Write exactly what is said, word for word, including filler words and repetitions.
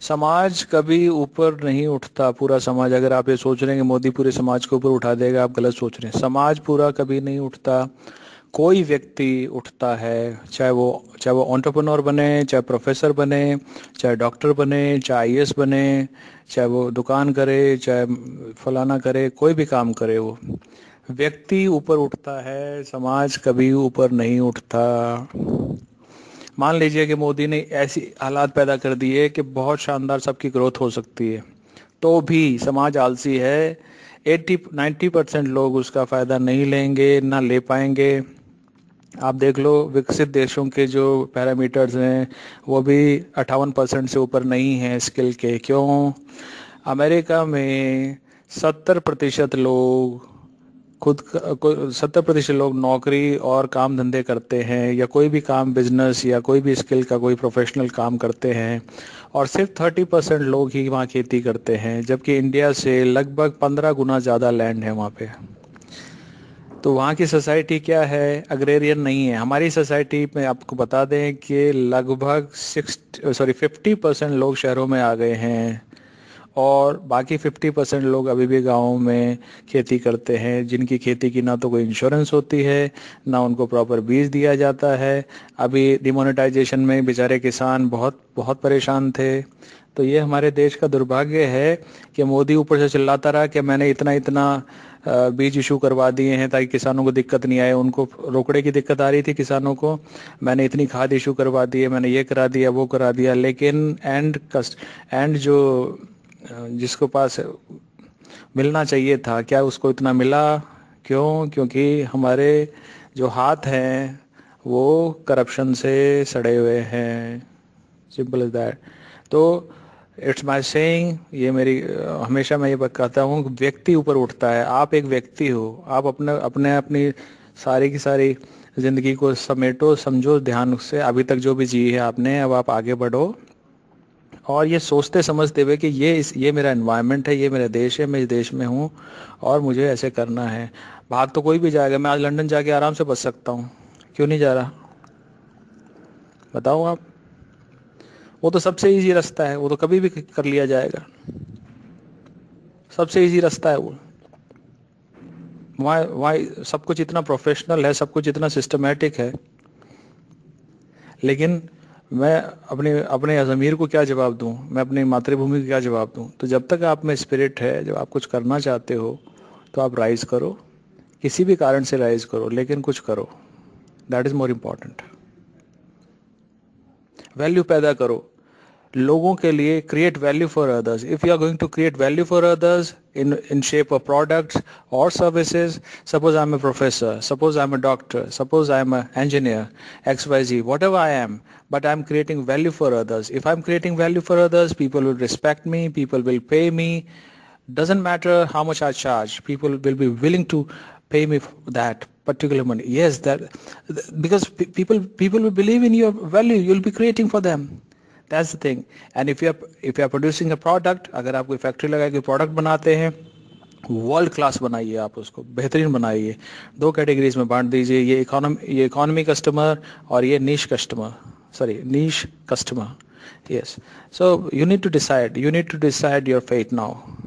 समाज कभी ऊपर नहीं उठता, पूरा समाज। अगर आप ये सोच रहे हैं कि मोदी पूरे समाज को ऊपर उठा देगा, आप गलत सोच रहे हैं। समाज पूरा कभी नहीं उठता, कोई व्यक्ति उठता है। चाहे वो चाहे वो एंटरप्रेन्योर बने, चाहे प्रोफेसर बने, चाहे डॉक्टर बने, चाहे आई ए एस बने, चाहे वो दुकान करे, चाहे फलाना करे, कोई भी काम करे, वो व्यक्ति ऊपर उठता है, समाज कभी ऊपर नहीं उठता। मान लीजिए कि मोदी ने ऐसी हालात पैदा कर दिए कि बहुत शानदार सबकी ग्रोथ हो सकती है, तो भी समाज आलसी है। अस्सी नब्बे परसेंट लोग उसका फ़ायदा नहीं लेंगे, ना ले पाएंगे। आप देख लो विकसित देशों के जो पैरामीटर्स हैं वो भी अट्ठावन परसेंट से ऊपर नहीं हैं स्किल के। क्यों? अमेरिका में सत्तर प्रतिशत लोग खुद सत्तर प्रतिशत लोग नौकरी और काम धंधे करते हैं, या कोई भी काम, बिजनेस या कोई भी स्किल का कोई प्रोफेशनल काम करते हैं, और सिर्फ तीस परसेंट लोग ही वहाँ खेती करते हैं, जबकि इंडिया से लगभग पंद्रह गुना ज़्यादा लैंड है वहाँ पे। तो वहाँ की सोसाइटी क्या है? अग्रेरियन नहीं है। हमारी सोसाइटी में आपको बता दें कि लगभग सिक्स सॉरी फिफ्टी परसेंट लोग शहरों में आ गए हैं, और बाकी पचास परसेंट लोग अभी भी गाँव में खेती करते हैं, जिनकी खेती की ना तो कोई इंश्योरेंस होती है, ना उनको प्रॉपर बीज दिया जाता है। अभी डिमोनेटाइजेशन में बेचारे किसान बहुत बहुत परेशान थे। तो ये हमारे देश का दुर्भाग्य है कि मोदी ऊपर से चिल्लाता रहा कि मैंने इतना इतना बीज इशू करवा दिए हैं ताकि किसानों को दिक्कत नहीं आए। उनको रोकड़े की दिक्कत आ रही थी किसानों को, मैंने इतनी खाद इशू करवा दी है, मैंने ये करा दिया, वो करा दिया। लेकिन एंड कस्ट एंड जो जिसको पास मिलना चाहिए था, क्या उसको इतना मिला? क्यों? क्योंकि हमारे जो हाथ हैं वो करप्शन से सड़े हुए हैं। Simple is that. तो इट्स माय सेइंग, ये मेरी हमेशा मैं ये बात कहता हूँ, व्यक्ति ऊपर उठता है। आप एक व्यक्ति हो, आप अपने अपने अपनी सारी की सारी जिंदगी को समेटो, समझो ध्यान से। अभी तक जो भी जी है आपने, अब आप आगे बढ़ो, और ये सोचते समझते हुए कि ये इस ये मेरा एनवायरनमेंट है, ये मेरा देश है, मैं इस देश में हूँ और मुझे ऐसे करना है। भाग तो कोई भी जाएगा। मैं आज लंदन जाके आराम से बच सकता हूँ, क्यों नहीं जा रहा? बताओ आप। वो तो सबसे इजी रास्ता है, वो तो कभी भी कर लिया जाएगा। सबसे इजी रास्ता है वो। वहाँ वहाँ सब कुछ इतना प्रोफेशनल है, सब कुछ इतना सिस्टमेटिक है। लेकिन मैं अपने अपने ज़मीर को क्या जवाब दूं? मैं अपनी मातृभूमि को क्या जवाब दूं? तो जब तक आप में स्पिरिट है, जब आप कुछ करना चाहते हो, तो आप राइज करो, किसी भी कारण से राइज करो, लेकिन कुछ करो। That is more important. Value पैदा करो लोगों के लिए। Create value for others. If you are going to create value for others in in shape of products or services, suppose I'm a professor, suppose I'm a doctor, suppose I'm an engineer, X Y Z, whatever I am, but I'm creating value for others. If I'm creating value for others, people will respect me, people will pay me. Doesn't matter how much I charge, people will be willing to pay me that particular money. Yes, that because people people will believe in your value you'll be creating for them. That's the thing. And if you are if you are producing a product, अगर आप कोई factory लगा के product बनाते हैं, world class बनाइए, आप उसको बेहतरीन बनाइए। दो कैटेगरीज में बांट दीजिए, ये इकोनॉमी ये इकोनॉमी कस्टमर और ये niche customer, sorry niche customer. Yes, so you need to decide you need to decide your fate now.